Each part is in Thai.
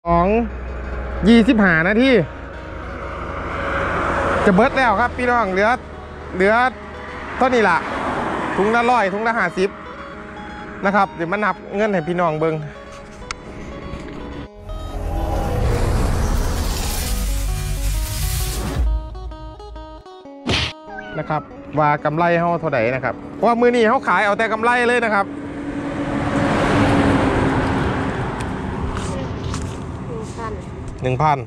25 นาทีจะเบิดแล้วครับพี่น้องเหลือเท่านี้ล่ะถุงละ100ถุงละ50นะครับเดี๋ยวมานับเงินให้พี่น้องเบิ่งนะครับว่ากำไรเฮาเท่าไหร่นะครับเพราะว่ามื้อนี้เฮาขายเอาแต่กำไรเลยนะครับ1,000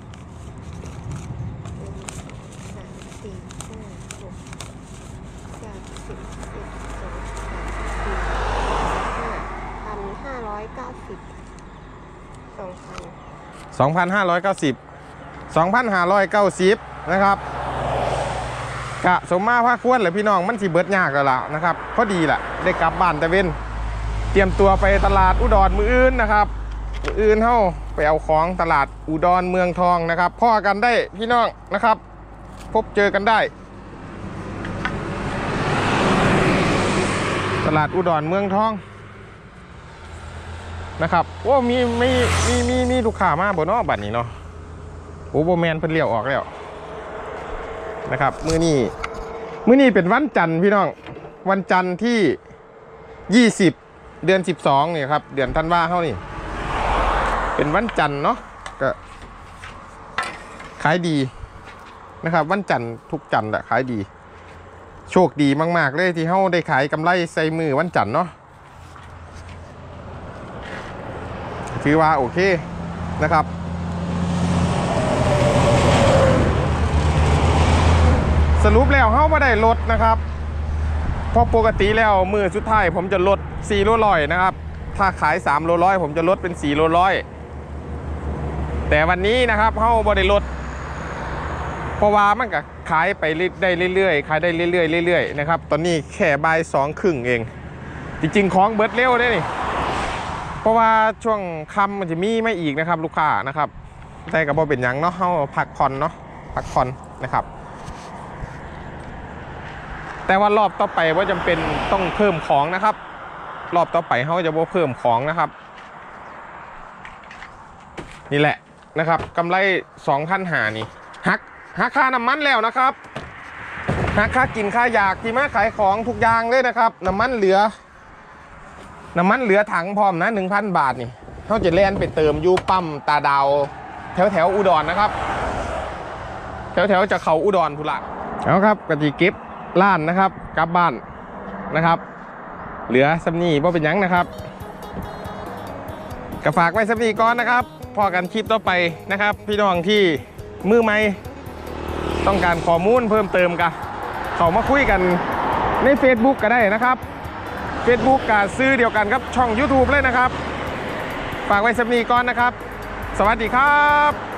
นะครับกะสมมาพาควรเลยพี่น้องมันสิเบิดยากแล้วล่ะนะครับพอดีแหละได้กลับบ้านแต่เว้นเตรียมตัวไปตลาดอุดรมื้ออื่นนะครับมื้ออื่นเฮาไปเอาของตลาดอุดรเมืองทองนะครับพ่อกันได้พี่น้องนะครับพบเจอกันได้ตลาดอุดรเมืองทองนะครับโอ้มีลูกค้ามาบ่เนาะบัดนี้เนาะโอ้โบแมนเพิ่นเลี้ยวออกแล้วนะครับมื้อนี้เป็นวันจันทร์พี่น้องวันจันทร์ที่20เดือน12นี่ครับเดือนธันวาเฮานี่เป็นวันจันทร์เนาะก็ขายดีนะครับวันจันทร์ทุกจันทร์แหละขายดีโชคดีมากๆเลยที่เฮาได้ขายกำไรใส่มือวันจันทร์เนาะถือว่าโอเคนะครับสรุปแล้วเฮาไม่ได้ลดนะครับเพราะปกติแล้วมือสุดท้ายผมจะลด4 โลร้อยนะครับถ้าขาย3 โลร้อยผมจะลดเป็น4 โลร้อยแต่วันนี้นะครับเฮาไม่ได้ลดเพราะว่ามันก็ขายไปได้เรื่อยๆขายได้เรื่อยๆนะครับตอนนี้แค่บ่าย2:30เองจริงๆของเบิดเร็วได้นี่เพราะว่าช่วงค่ำมันจะมีไม่อีกนะครับลูกค้านะครับแต่กับบ่เป็นหยังเนาะเฮาพักผ่อนเนาะพักผ่อนนะครับแต่ว่ารอบต่อไปว่าจำเป็นต้องเพิ่มของนะครับรอบต่อไปเขาจะบ่เพิ่มของนะครับนี่แหละนะครับกำไร2,500นี่หักค่าน้ำมันแล้วนะครับหักค่ากินค่าอยากที่มาขายของทุกอย่างเลยนะครับน้ำมันเหลือถังพร้อมนะ 1,000 บาทนี่เขาจะแล่นไปเติมยูปั๊มตาดาวแถวอุดรนะครับแถวจะเขาอุดรพุระเอาครับกะทิเก็บล้านนะครับกลับบ้านนะครับเหลือซัมนี่บ่เป็นยังนะครับก็ฝากไว้ซัมนี่ก่อนนะครับพอกันคลิปต่อไปนะครับพี่น้องที่มือใหม่ต้องการข้อมูลเพิ่มเติมกันเข้ามาคุยกันใน Facebook ก็ได้นะครับ Facebook กับซื้อเดียวกันครับช่อง YouTube เลยนะครับฝากไว้ซัมนี่ก่อนนะครับสวัสดีครับ